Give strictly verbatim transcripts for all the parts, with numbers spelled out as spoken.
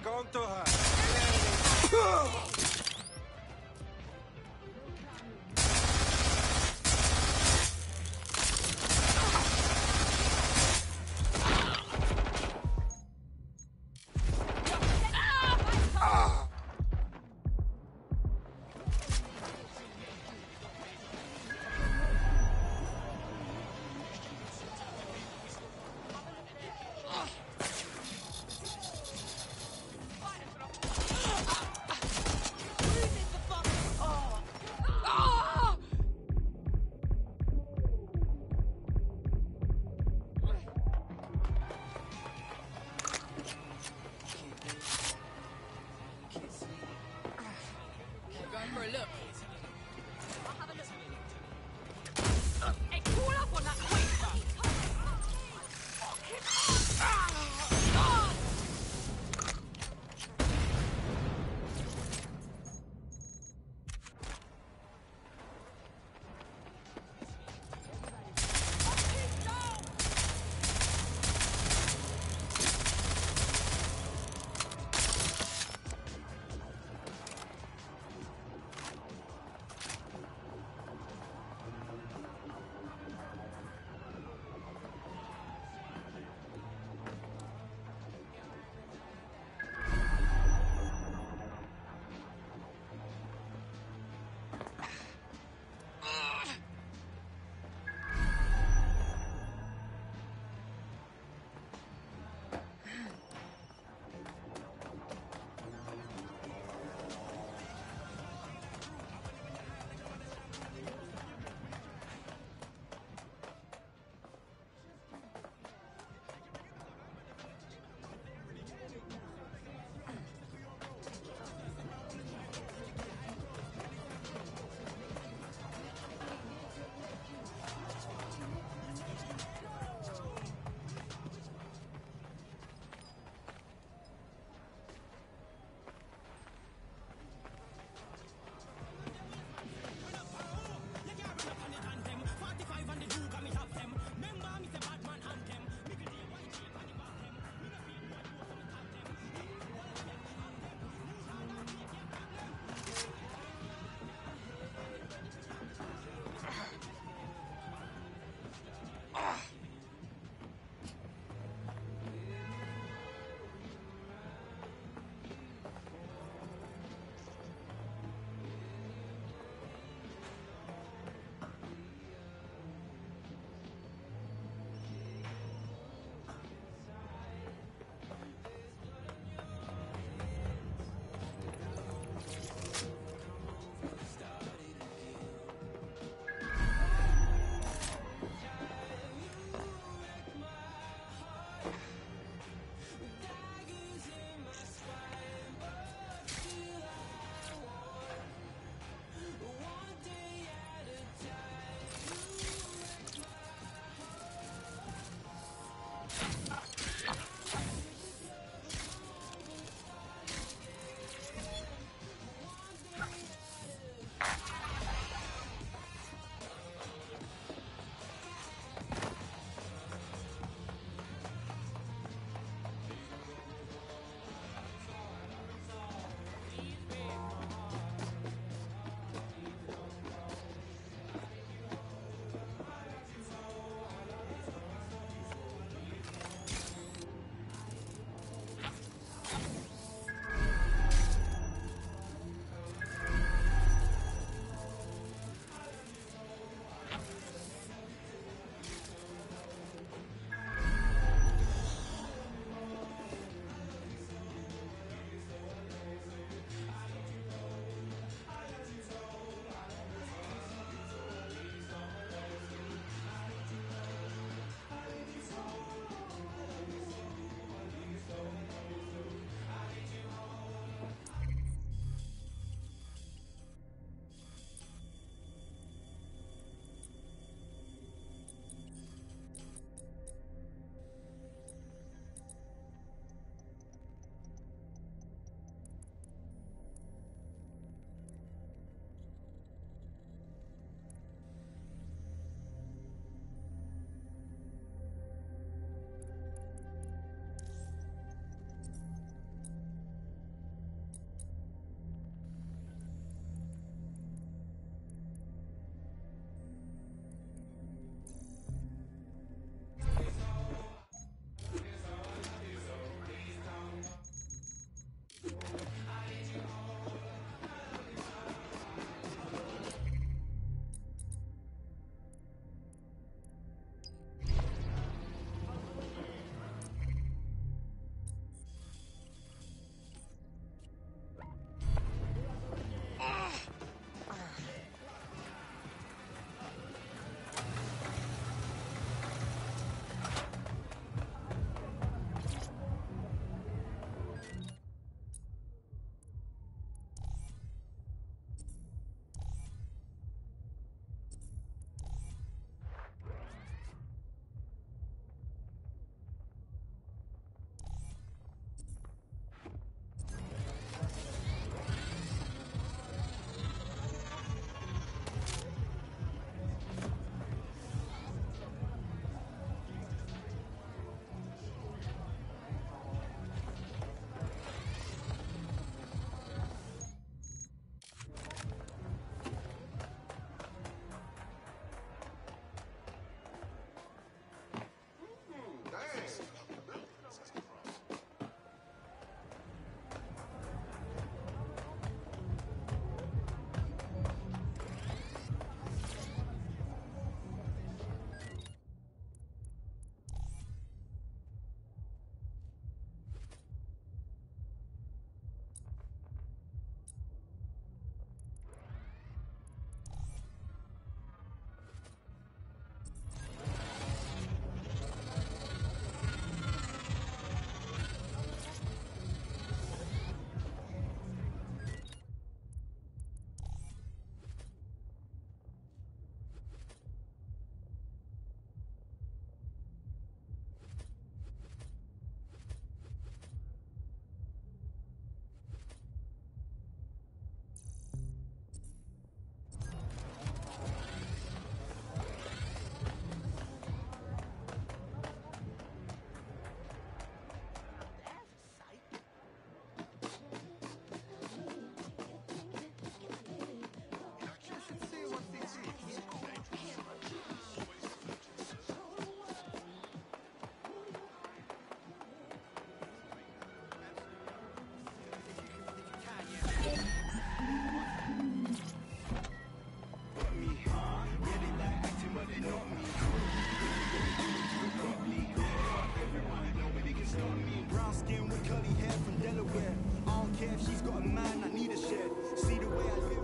Come to her. if she's got a man that need a shed. See the way I live.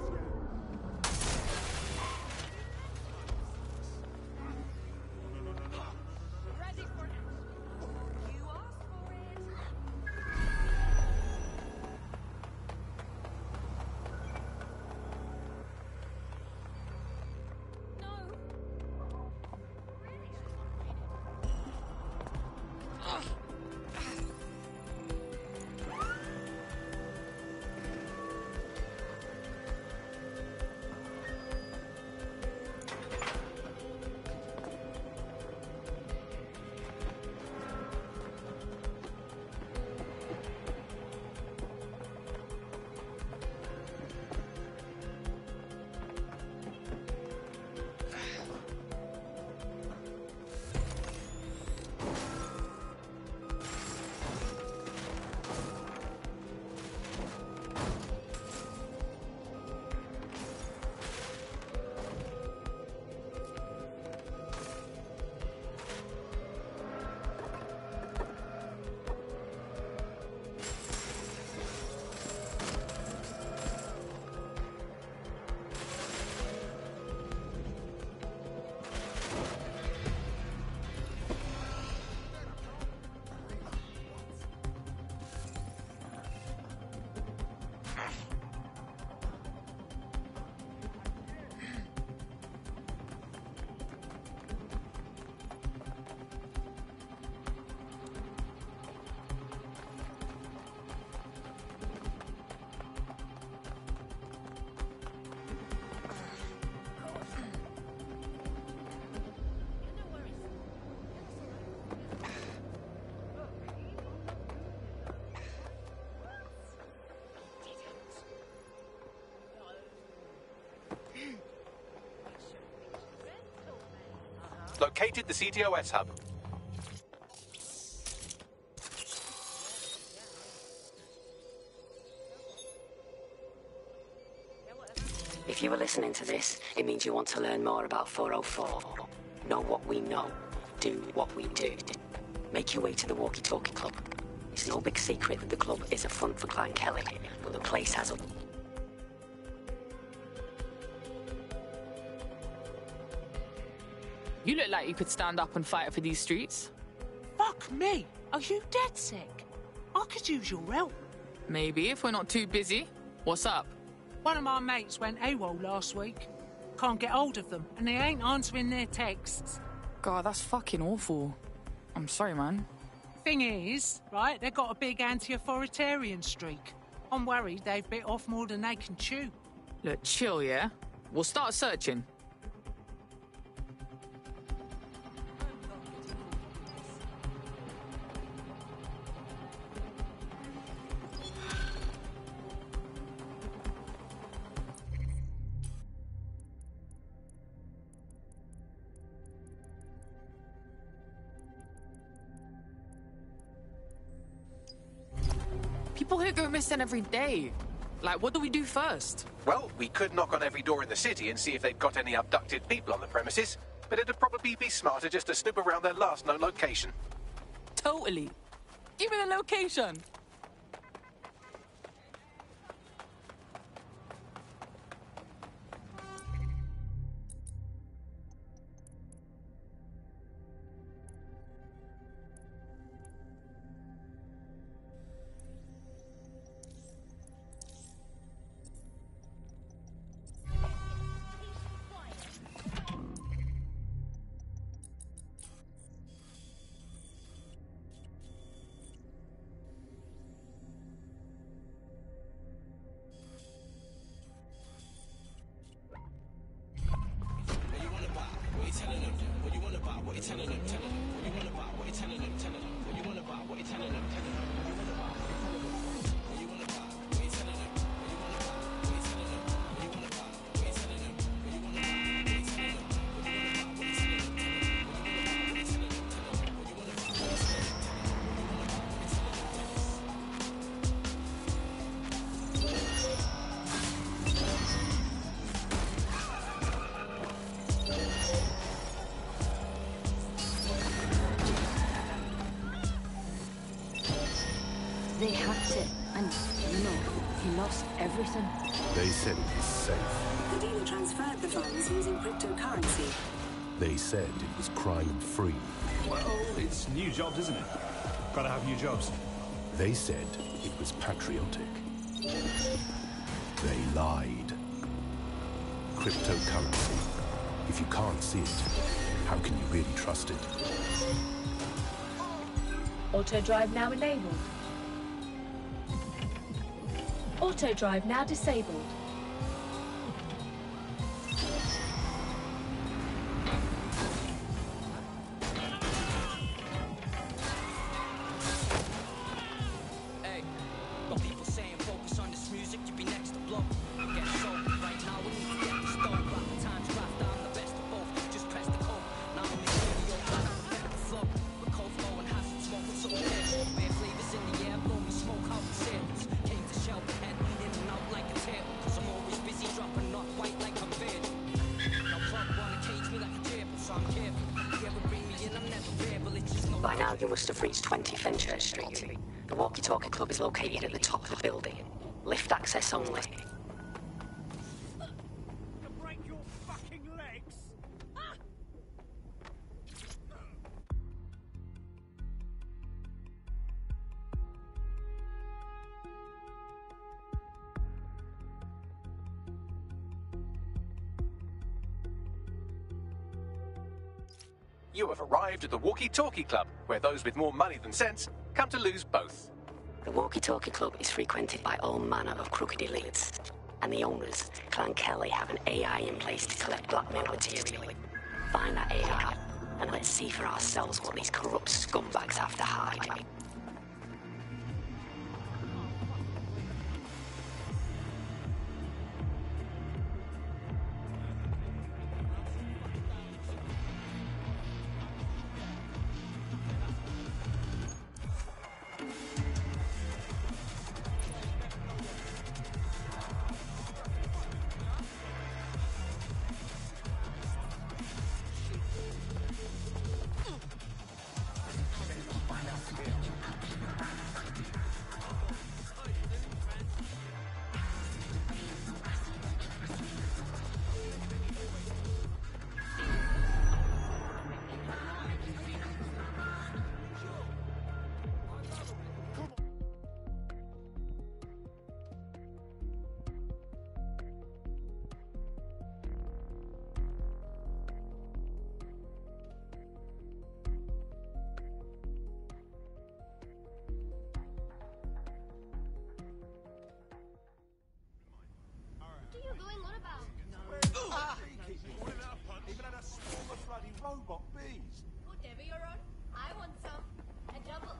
Located the C T O S hub. If you were listening to this, it means you want to learn more about four oh four. Know what we know. Do what we do. Make your way to the Walkie Talkie Club. It's no big secret that the club is a front for Clan Kelly, but the place has a... You look like you could stand up and fight for these streets. Fuck me! Are you dead sick? I could use your help. Maybe, if we're not too busy. What's up? One of my mates went AWOL last week. Can't get hold of them, and they ain't answering their texts. God, that's fucking awful. I'm sorry, man. Thing is, right, they've got a big anti-authoritarian streak. I'm worried they've bit off more than they can chew. Look, chill, yeah? We'll start searching. People here go missing every day. Like, what do we do first? Well, we could knock on every door in the city and see if they've got any abducted people on the premises, but it'd probably be smarter just to snoop around their last known location. Totally. Give me the location. They hacked it. And, you know, he lost everything. They said it was safe. The dealer transferred the funds using cryptocurrency. They said it was crime-free. Well, it's new jobs, isn't it? Gotta have new jobs. They said it was patriotic. They lied. Cryptocurrency. If you can't see it, how can you really trust it? Auto drive now enabled. Auto drive now disabled. Hey, got people saying focus on this music, you be next to blow. Get so right now we need to get the stove. Rock the times craft, I'm the best of both. Just press the code. Now I'm in the studio, trying to perfect the flow. With cold flow and has smoking so clear. Bare flavors in the air, blow me smoke out the sails. Came to shell the head, in and out like a tail. Cause I'm always busy dropping off white like a beard. Now plug wanna cage me like a gerbil, so I'm careful. You ever bring me in, I'm never verbal, it's just no. By now you must have reached twenty Fenchurch Street. The Walkie Talkie Club is located at the top of the building. Lift access only. break your fucking legs. You have arrived at the Walkie Talkie Club, where those with more money than sense come to lose both. The Walkie Talkie Club is frequented by all manner of crooked elites, and the owners, Clan Kelly, have an A I in place to collect blackmail material. Find that A I, and let's see for ourselves what these corrupt scumbags have to hide. What are you going on about? Even had a swarm of bloody robot bees. Whatever you're on, I want some. A double.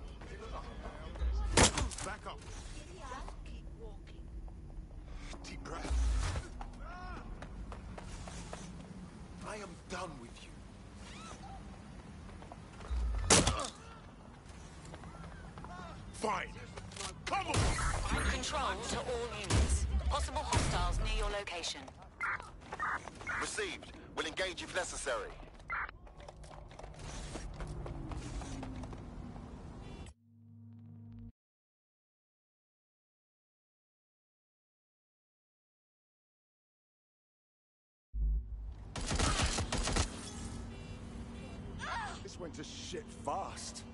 Back up. Keep walking. Deep breath. I am done with you. Fine. Come on! Control to all units. Possible hostiles near your location. Received. We'll engage if necessary. This went to shit fast.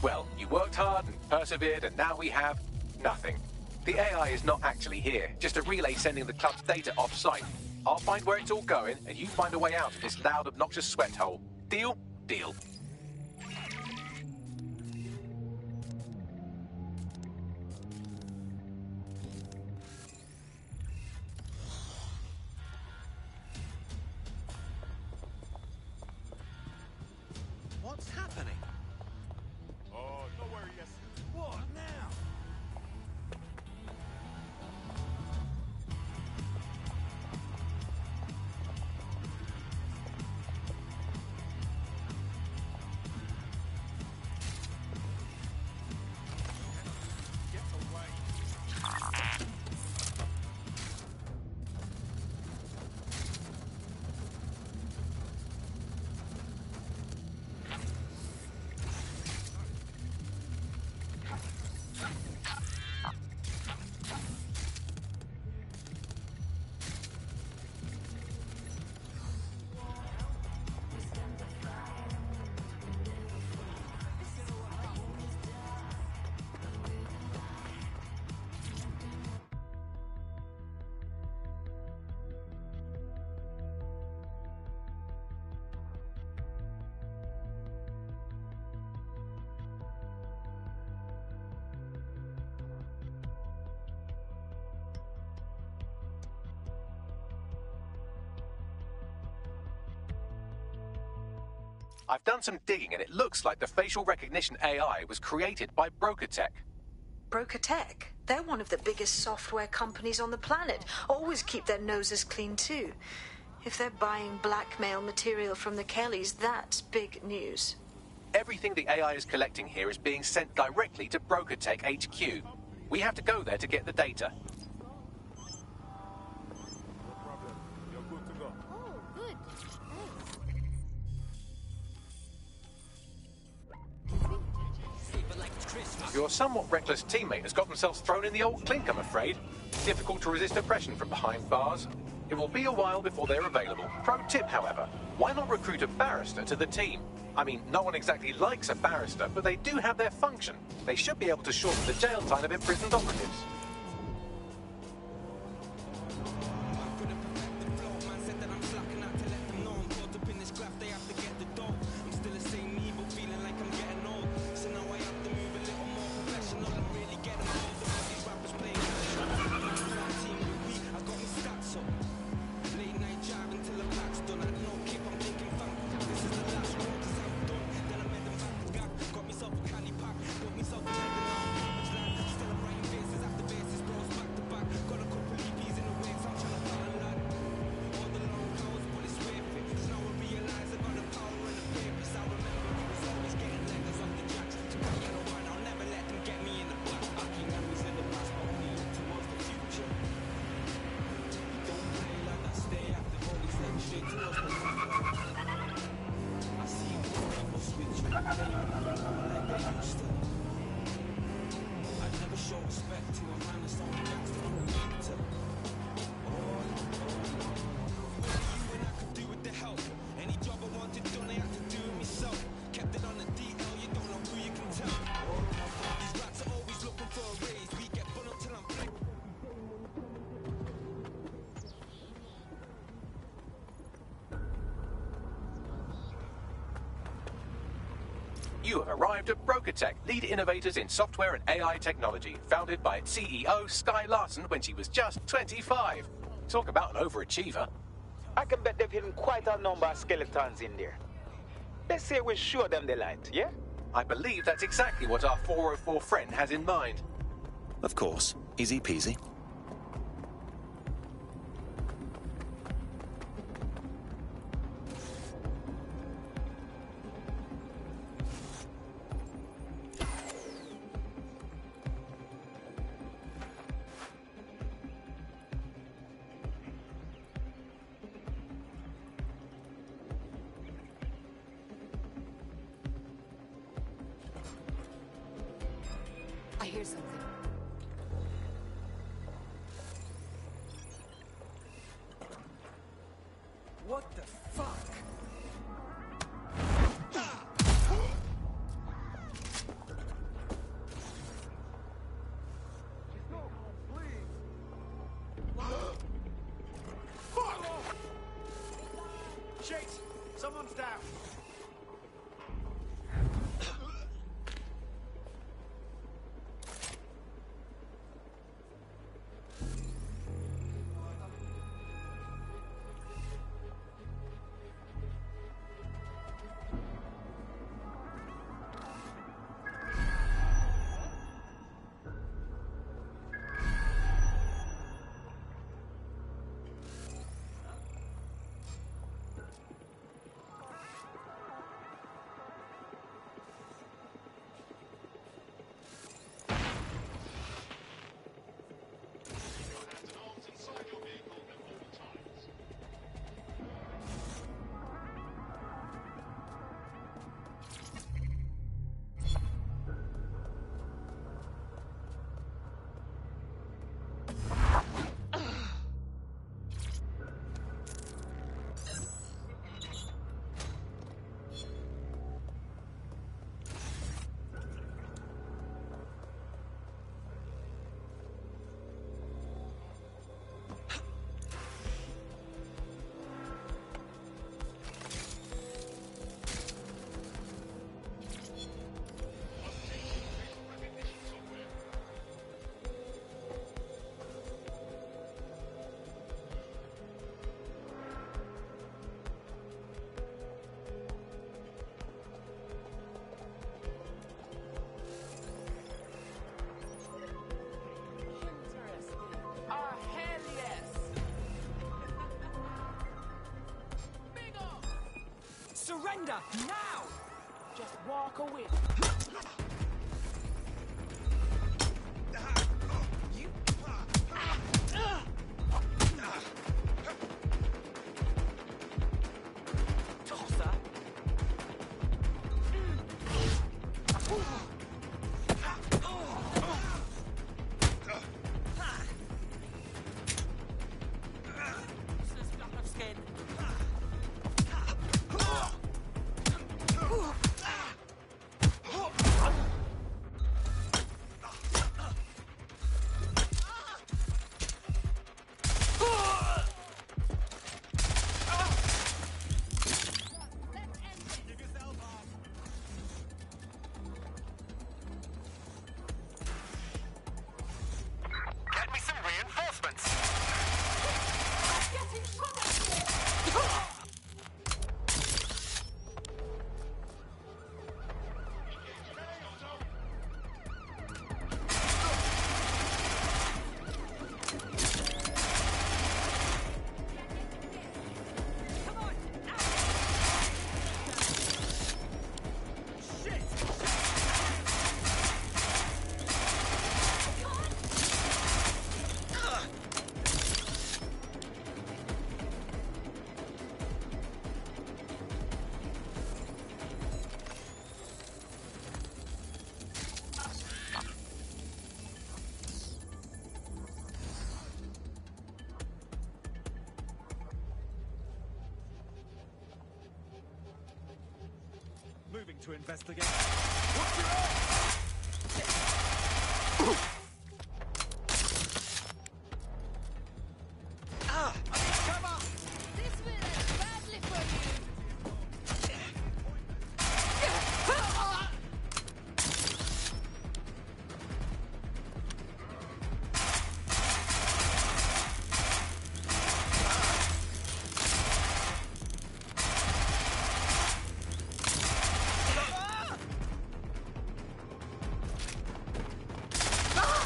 Well, you worked hard and persevered, and now we have nothing. The A I is not actually here, just a relay sending the club's data off-site. I'll find where it's all going, and you find a way out of this loud, obnoxious sweat hole. Deal? Deal. What's happening? Oh, don't worry, yes. What now? Get away. I've done some digging, and it looks like the facial recognition A I was created by Broker Tech. Broker Tech? They're one of the biggest software companies on the planet. Always keep their noses clean, too. If they're buying blackmail material from the Kellys, that's big news. Everything the A I is collecting here is being sent directly to Broker Tech H Q. We have to go there to get the data. You're good to go. Oh, good. Your somewhat reckless teammate has got themselves thrown in the old clink, I'm afraid. Difficult to resist oppression from behind bars. It will be a while before they're available. Pro tip, however, why not recruit a barrister to the team? I mean, no one exactly likes a barrister, but they do have their function. They should be able to shorten the jail time of imprisoned operatives. You have arrived at Broker Tech, lead innovators in software and A I technology, founded by its C E O, Sky Larson, when she was just twenty-five. Talk about an overachiever. I can bet they've hidden quite a number of skeletons in there. Let's say we show them the light, yeah? I believe that's exactly what our four oh four friend has in mind. Of course. Easy peasy. I hear something. What the fuck? Surrender now! Just walk away. You. Tosser. Moving to investigate. What's your Ah! I mean, come on! This will end badly for you. Ah!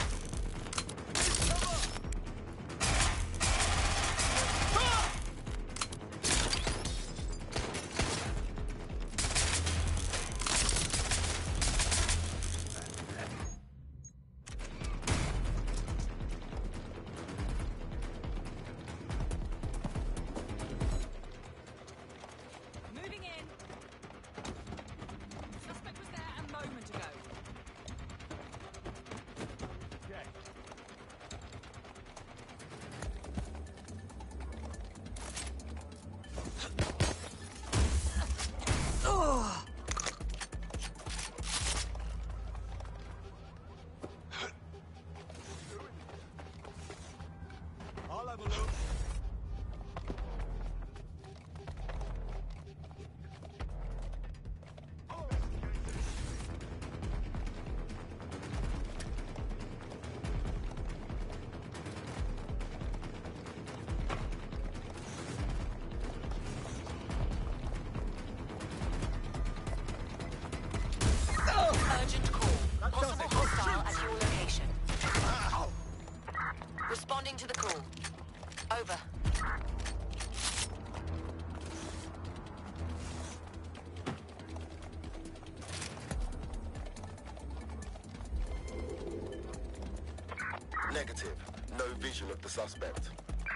Over. Negative. No vision of the suspect.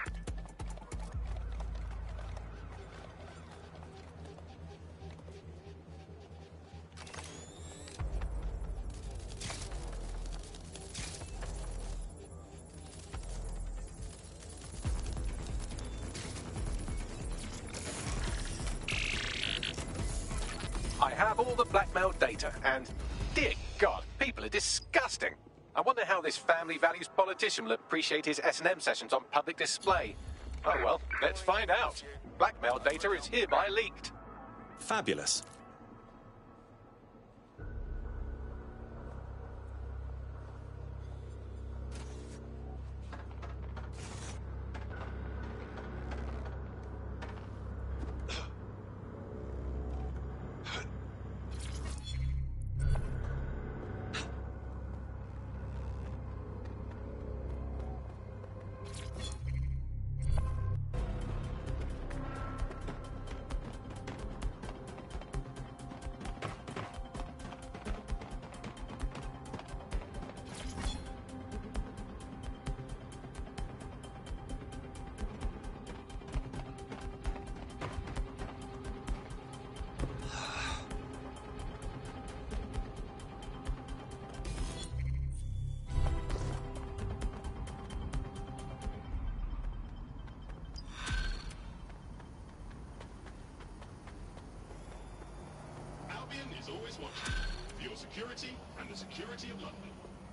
I have all the blackmail data, and dear God, people are disgusting. I wonder how this family values politician will appreciate his S and M sessions on public display. Oh well, let's find out. Blackmail data is hereby leaked. Fabulous. Is always watching for your security and the security of London.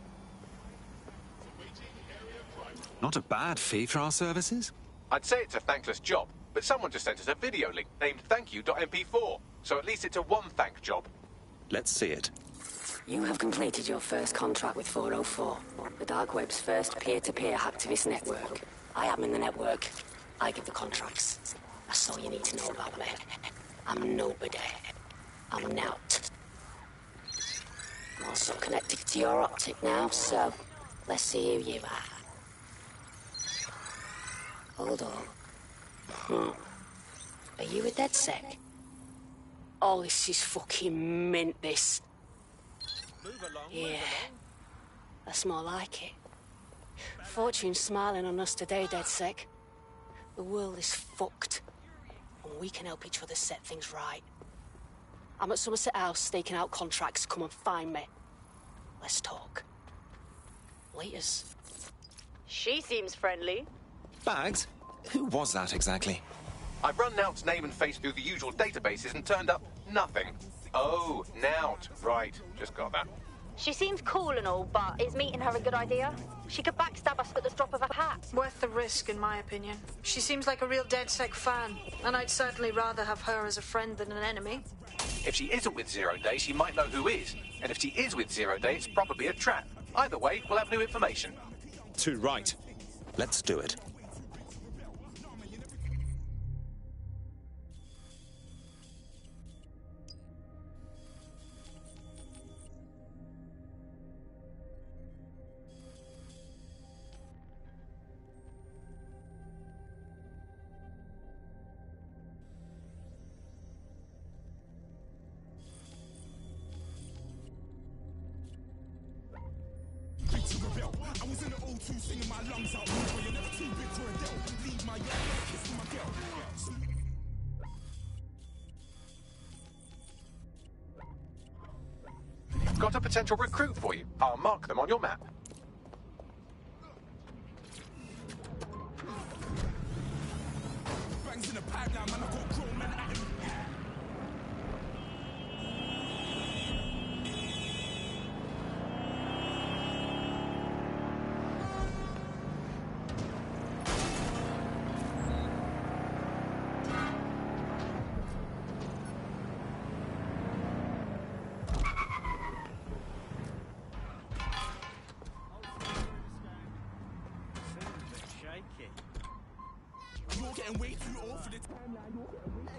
Not a bad fee for our services. I'd say it's a thankless job, but someone just sent us a video link named thank you dot M P four, so at least it's a one-thank job. Let's see it. You have completed your first contract with four oh four, the Dark Web's first peer-to-peer hacktivist network. I am in the network. I give the contracts. That's all you need to know about me. I'm nobody. I'm Nout. I'm also connected to your optic now, so let's see who you are. Hold on. Hmm. Are you a DedSec? Oh, this is fucking mint, this. Move along, Yeah. move along. That's more like it. Fortune's smiling on us today, DedSec. The world is fucked. And we can help each other set things right. I'm at Somerset House staking out contracts. Come and find me. Let's talk. Laters. She seems friendly. Bags? Who was that exactly? I've run Nout's name and face through the usual databases and turned up nothing. Oh, Nout. Right, just got that. She seems cool and all, but is meeting her a good idea? She could backstab us at the drop of a hat. Worth the risk, in my opinion. She seems like a real DedSec fan, and I'd certainly rather have her as a friend than an enemy. If she isn't with Zero Day, she might know who is. And if she is with Zero Day, it's probably a trap. Either way, we'll have new information. Too right. Let's do it. I was in the O two singing my lungs out. But you're never too big for a deal. Leave my yard, kiss my girl. Got a potential recruit for you. I'll mark them on your map. Bangs in the pipeline, man. I got grown men at him. You're getting way too old for the timeline.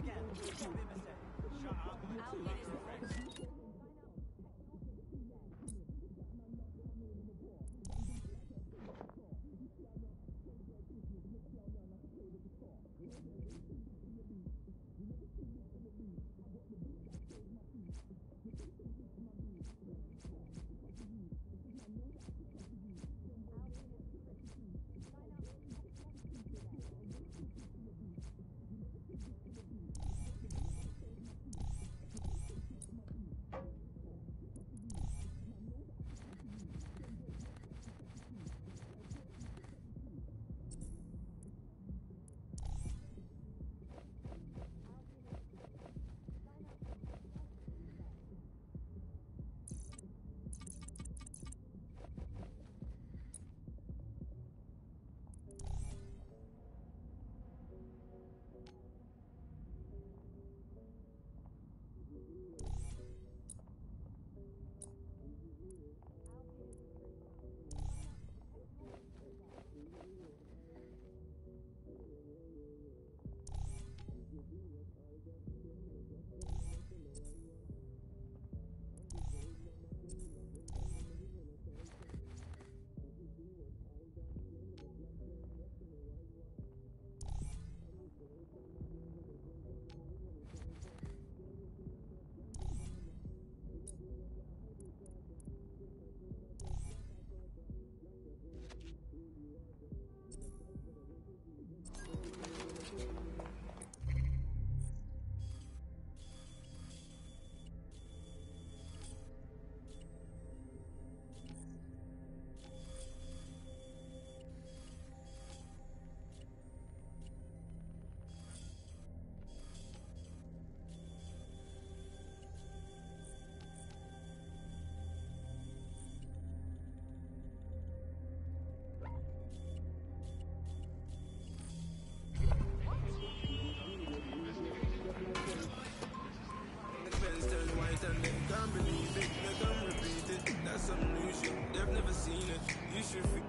understand it, can't believe it, make them repeat it. That's some new shit, they've never seen it. You should feel.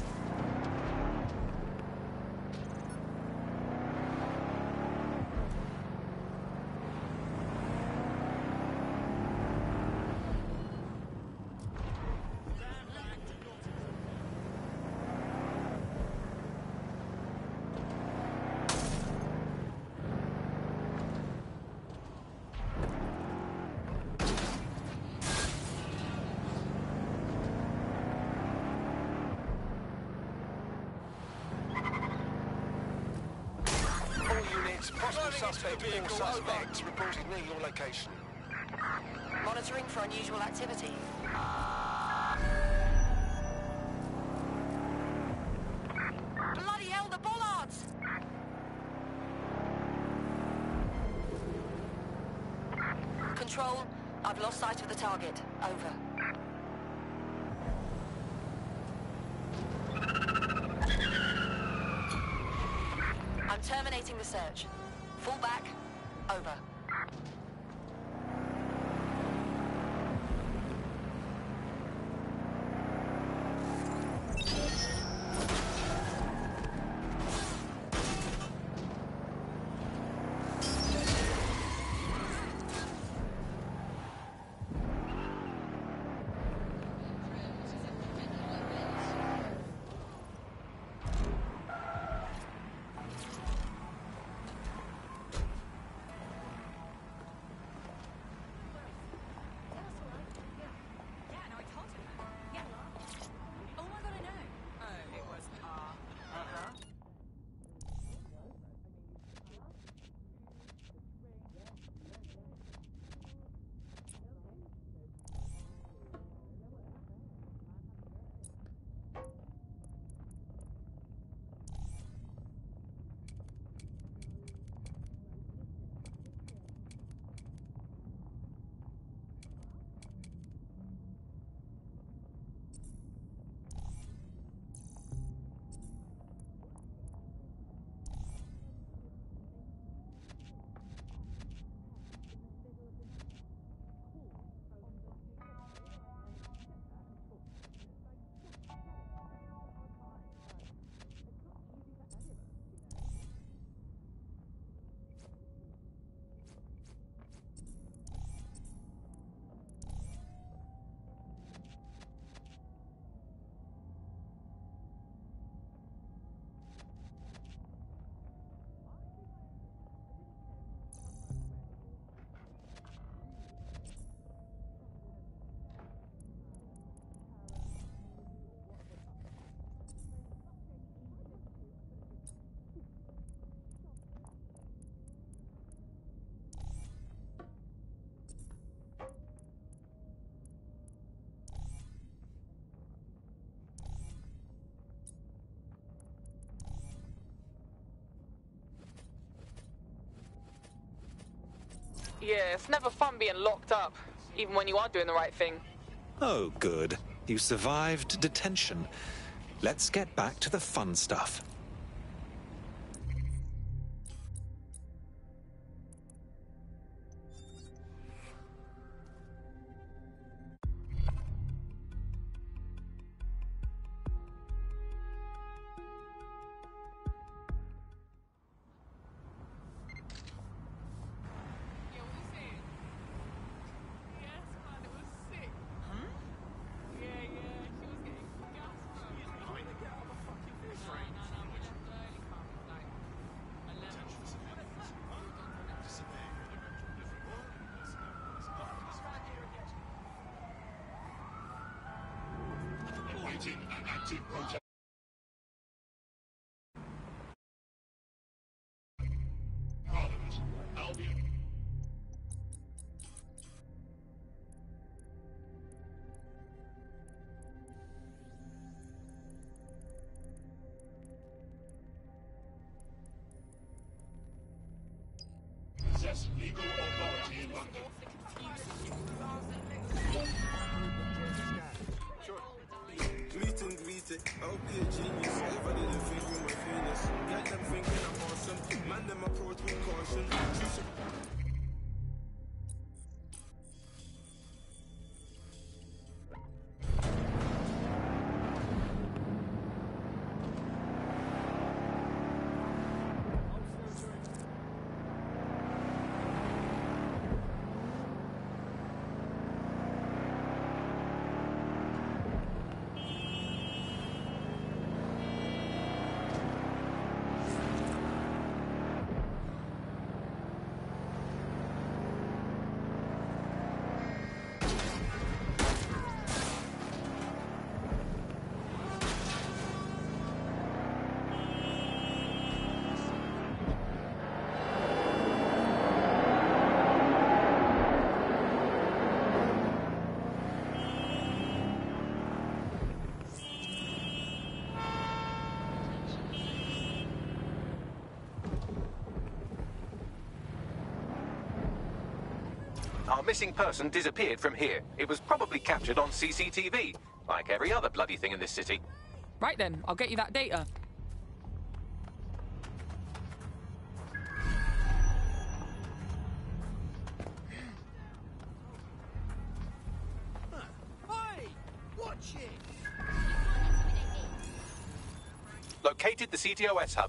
Possible suspect, all suspects reported near your location. Monitoring for unusual activity. Bloody hell, the bollards! Control, I've lost sight of the target. Over. I'm terminating the search. Fall back. Over. Yeah, it's never fun being locked up, even when you are doing the right thing. Oh, good. You survived detention. Let's get back to the fun stuff. Possess legal authority in London. Greeting, greeting, I'll be a genius. If I didn't think we were famous, get them thinking I'm awesome. Man, them approach with caution. Our missing person disappeared from here. It was probably captured on C C T V, like every other bloody thing in this city. Right then, I'll get you that data. Hey! Watch it! Located the C T O S hub.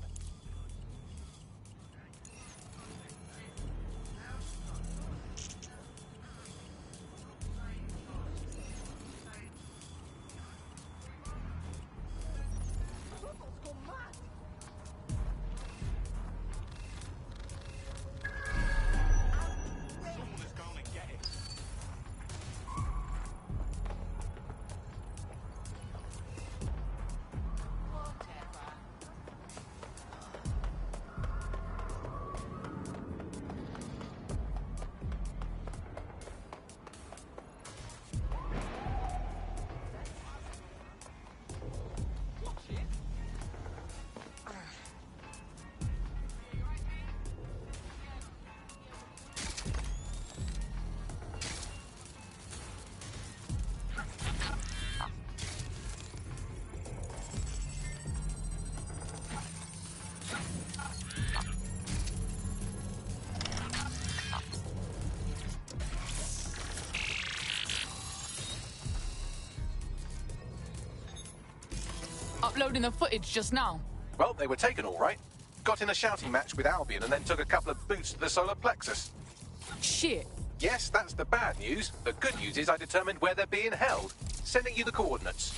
Uploading the footage just now. Well, they were taken all right. Got in a shouting match with Albion and then took a couple of boots to the solar plexus. Shit. Yes, that's the bad news. The good news is I determined where they're being held. Sending you the coordinates.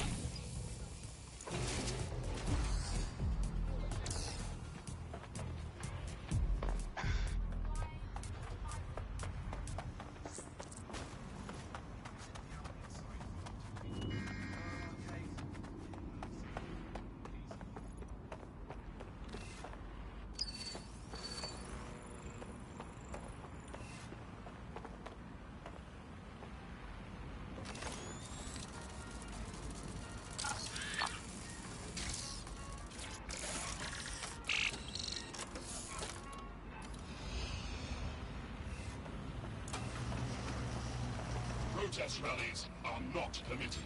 Protest rallies are not permitted.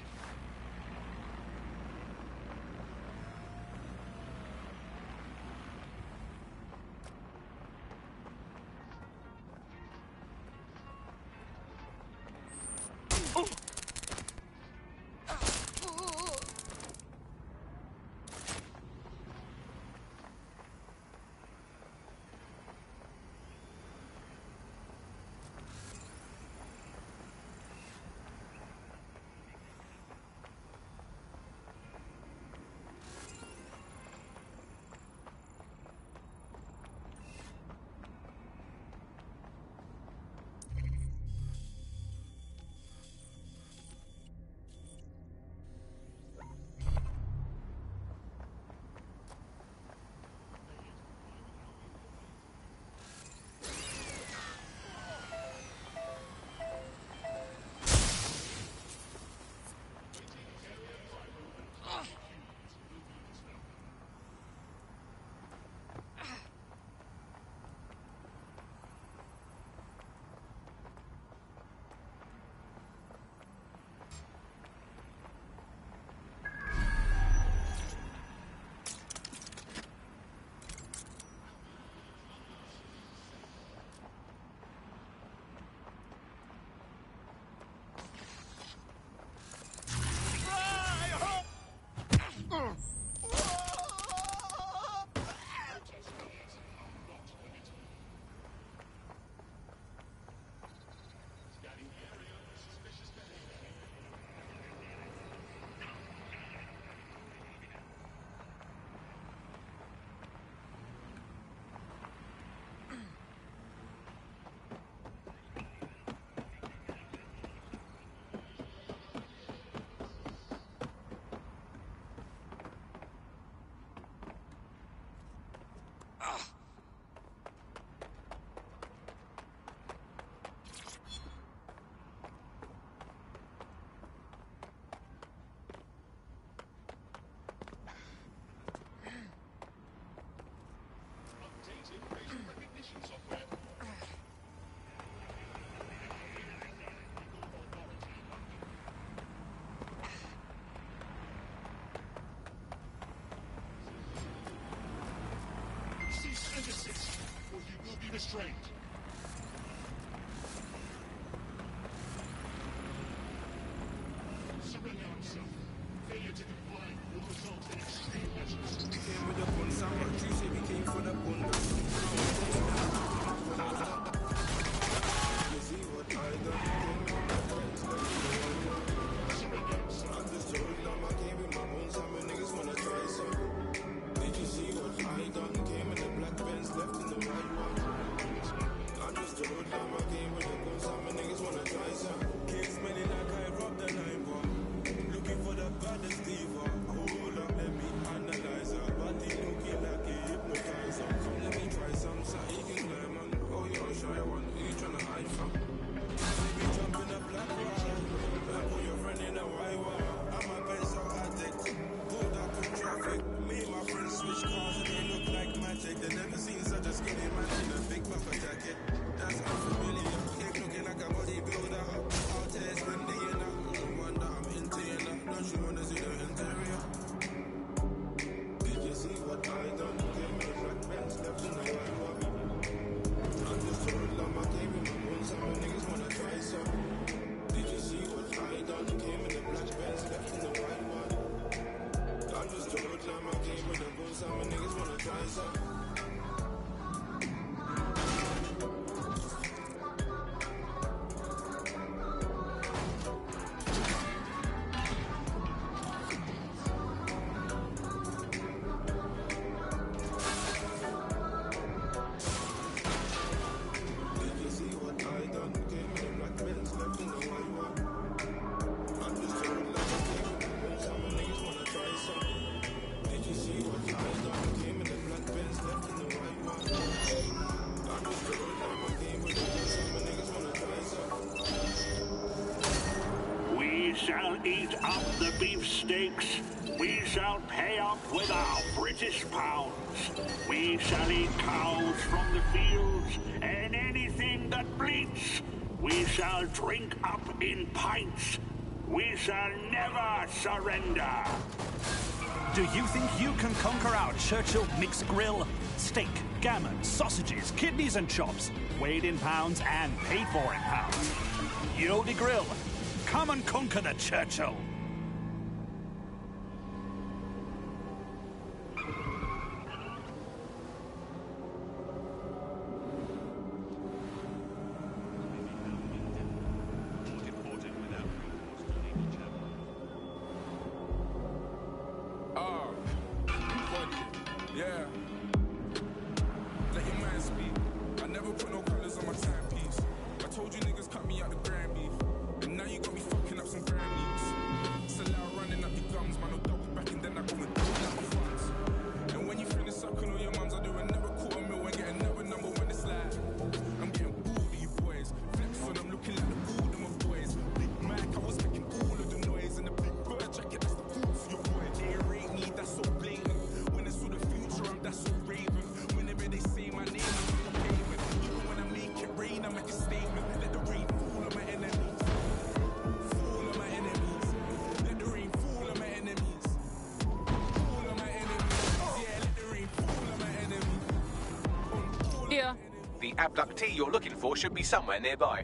restrained. Surrender yourself. Failure to comply will result in extreme measures. Came with a bun, some what you say we came for the bun. You see what I done? I'm just told them I came with my own, some niggas wanna try some. Did you see what I done? Came in the black Benz, left in the white one. I just told them I came with a gun, some niggas wanna try some. Kids smelling like I robbed the nine bar. Looking for the baddest diva. Hold up, let me analyze her. Body looking like a hypnotizer. Come let me try some, so you can climb on. Oh, you're a shy one, who you tryna hide from? Baby, jump in a black ride. I put your friend in a white one. I'm a Benz so addict. Pulled up in traffic. Me and my friends switch cars and they look like magic. They never seen such a skinny man in a big puffer jacket. That's unfamiliar. Cake looking like a bodybuilder. Out here spending it up. No wonder I'm into you now. Don't you wanna see the interior? Did you see what I done? Came in a black Benz, left in the white one. I'm just told them I came in my own, some niggas wanna try some. Did you see what I done? Came in a black Benz, left in the white one. I'm just told them I came with a gun, some niggas wanna try some. Eat up the beefsteaks. We shall pay up with our British pounds. We shall eat cows from the fields and anything that bleats. We shall drink up in pints. We shall never surrender. Do you think you can conquer our Churchill Mixed Grill? Steak, gammon, sausages, kidneys and chops. Weighed in pounds and paid for in pounds. Yodi Grill. Come and conquer the Churchill. Oh, yeah. Let your man speak. I never put no colors on my timepiece. I told you niggas cut me out the grand beef. And now you got me fucking up some grand news. So loud running up your gums, man, no double back and then I go and do that my funds. And when you finish sucking all your mums, I do another quarter mil and get another number when it's like I'm getting bored of you boys. Flex on them looking like the bored of my boys. Big Mac, I was making all of the noise. And the big bird jacket, that's the food for your boy. They ain't me, that's so blatant. When it's for the future, I'm that's so raven. Whenever they say my name, I'm on the pavement. Even when I make it rain, I make a statement. Let the rain fall on my enemies. Fall on my enemies. Let the rain fall on my enemies. Fall on my enemies. Yeah, let the rain fall on my enemies. Yeah. The abductee you're looking for should be somewhere nearby.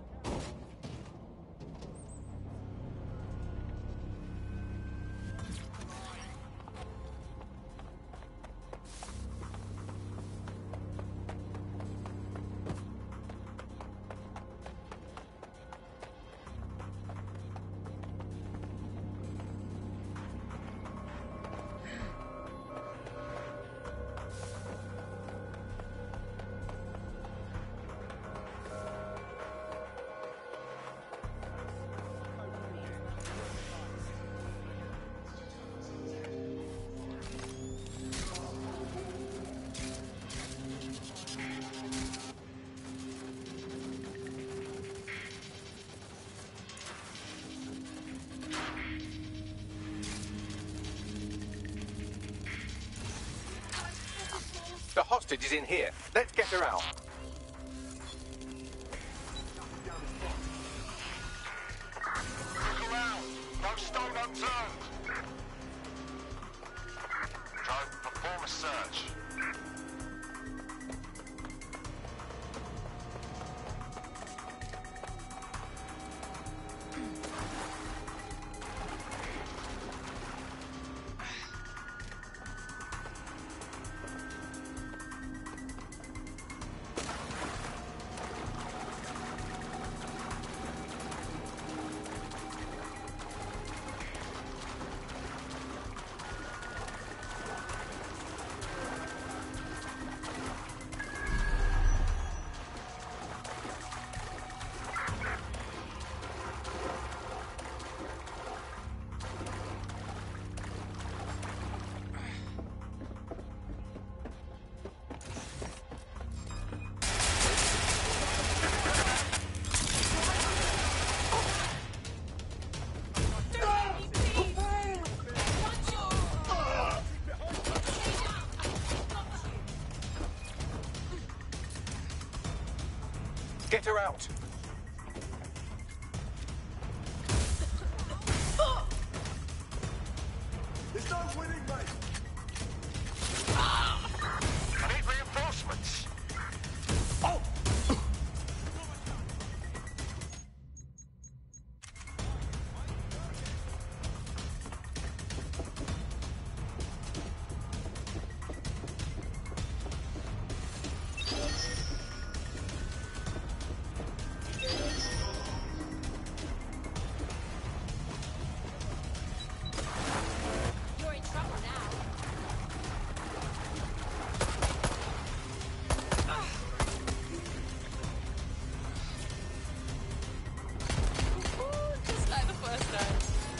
The hostage is in here. Let's get her out. Look around. No stone unturned. Joe, perform a search. Get her out. There's no winning, mate. I need reinforcements. Oh! You're in trouble now. Ooh, just like the first time.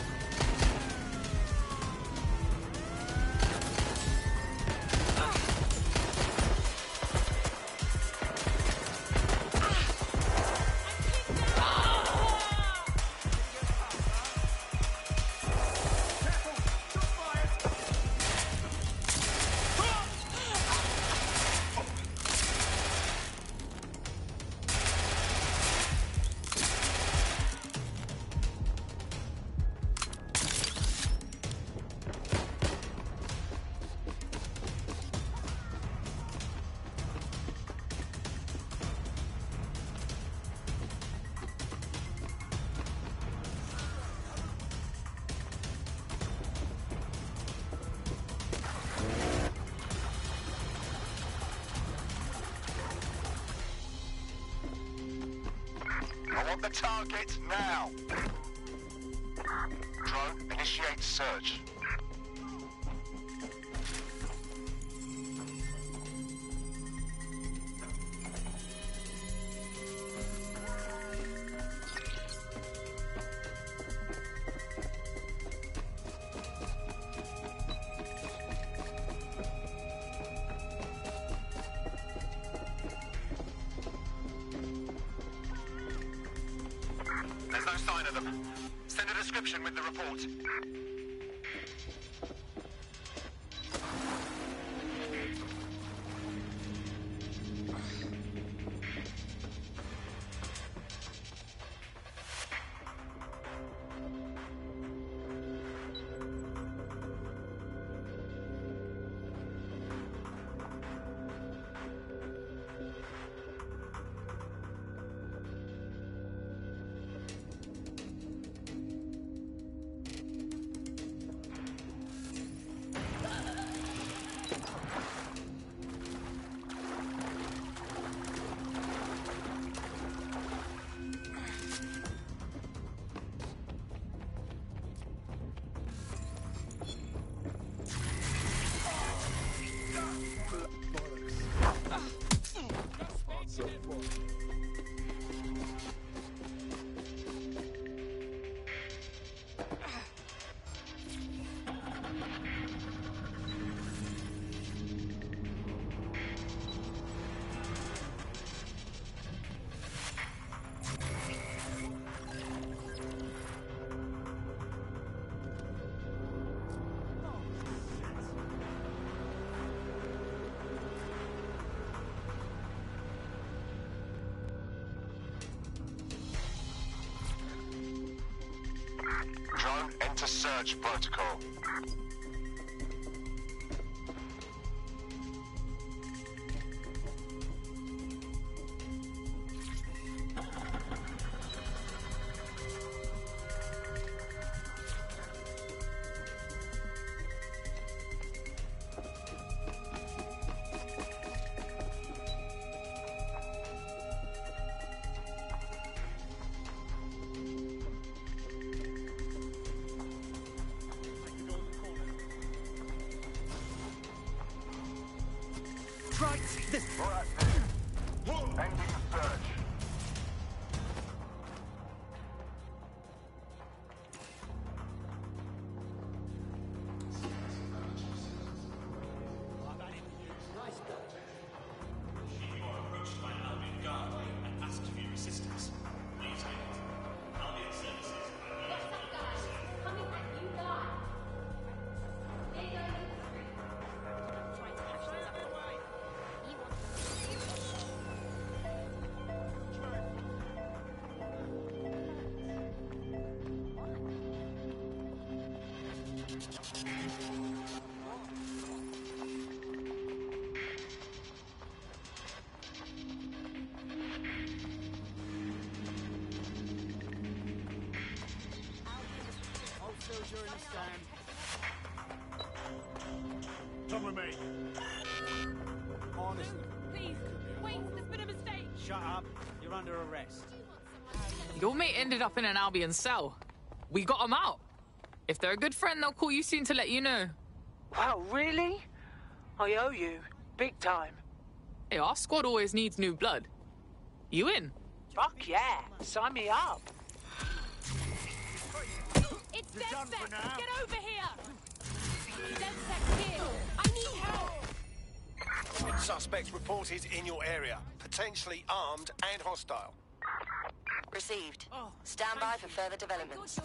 I want the target now. Drone, initiate search. There's no sign of them. Send a description with the report. Drone, enter search protocol. Right, this... Right. Ending the search. You are approached by an Albion guard and asked for your assistance. Please wait. Albion services are What's up, guys? Coming at you guys. They go to the street. Trying to catch things up the way. He wants Come with me. Honestly. Please, wait, there's been a mistake. Shut up. You're under arrest. Your mate ended up in an Albion cell. We got him out. If they're a good friend, they'll call you soon to let you know. Wow, really? I owe you. Big time. Hey, our squad always needs new blood. You in? Fuck yeah. Sign me up. It's DedSec! Get over here! DedSec's here! I need help! Suspects reported in your area. Potentially armed and hostile. Received. Stand by for further developments.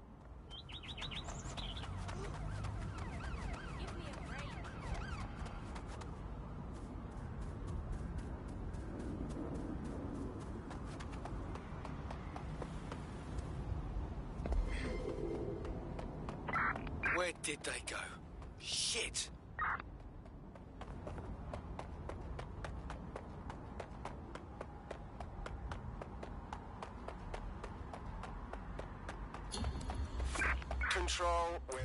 Where did they go? Shit! Control, where...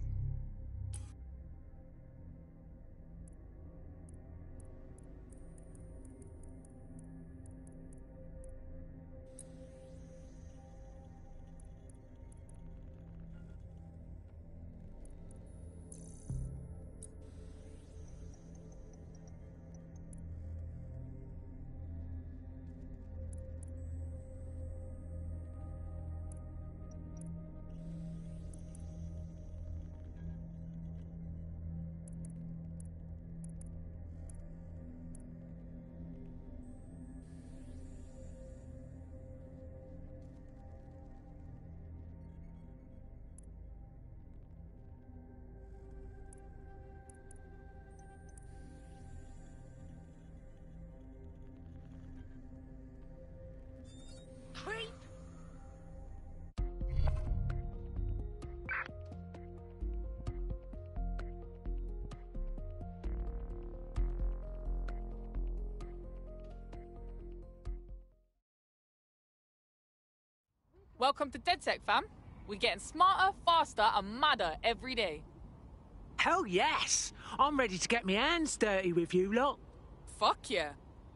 Creep! Welcome to DedSec, fam. We're getting smarter, faster, and madder every day. Hell yes! I'm ready to get my hands dirty with you lot. Fuck yeah.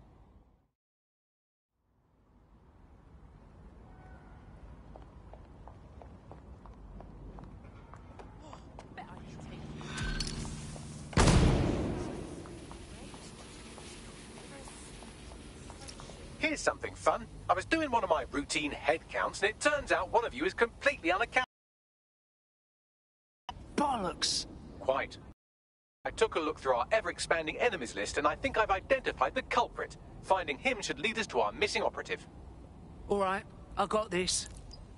Here's something fun. I was doing one of my routine head counts, and it turns out one of you is completely unaccountable. Bollocks! Quite. I took a look through our ever-expanding enemies list, and I think I've identified the culprit. Finding him should lead us to our missing operative. All right, I got this.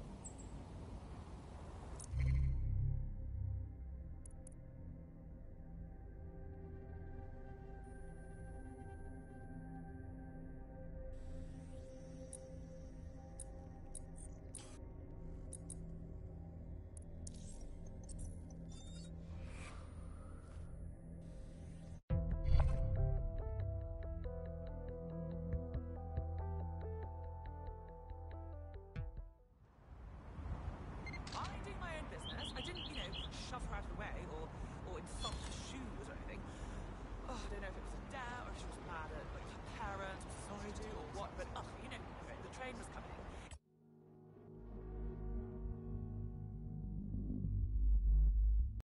Minding my own business. I didn't, you know, shove her out of the way or, or insult her shoes or anything. Oh, I don't know if it was a doubt or if she was mad at like, her parents or society or what, but, oh, you know, the train was coming